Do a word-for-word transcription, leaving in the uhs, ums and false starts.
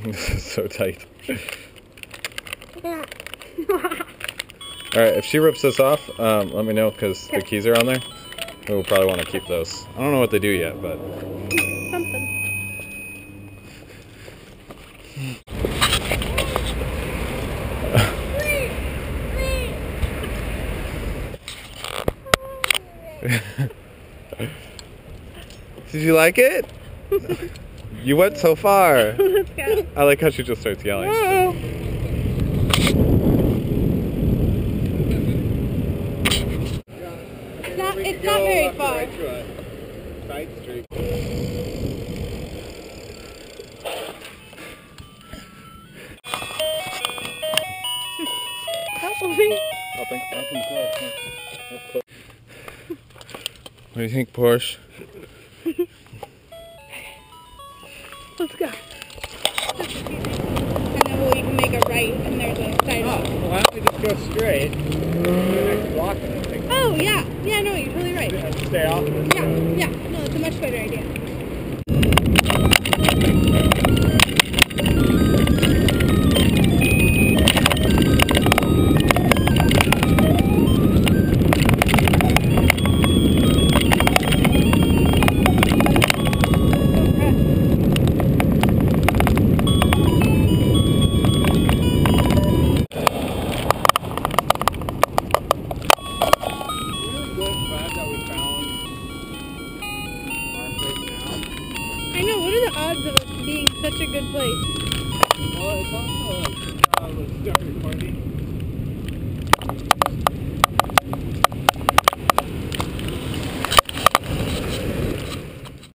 This is so tight. Alright, if she rips this off, um, let me know, because the keys are on there. We'll probably want to keep those. I don't know what they do yet, but... Something. Did you like it? You went so far. Let's go. I like how she just starts yelling. Whoa. It's not, it's not very far. Side street. Help me. Helping, helping close. What do you think, Portia? Let's go. And then we can make a right and there's a side. Oh, well, why don't we just go straight to the next block and then take Oh, yeah. Yeah, no, you're totally right. and stay off of this Yeah, road. yeah. No, it's a much better idea. I know, what are the odds of it being such a good place? Well, it's also uh, a starting party.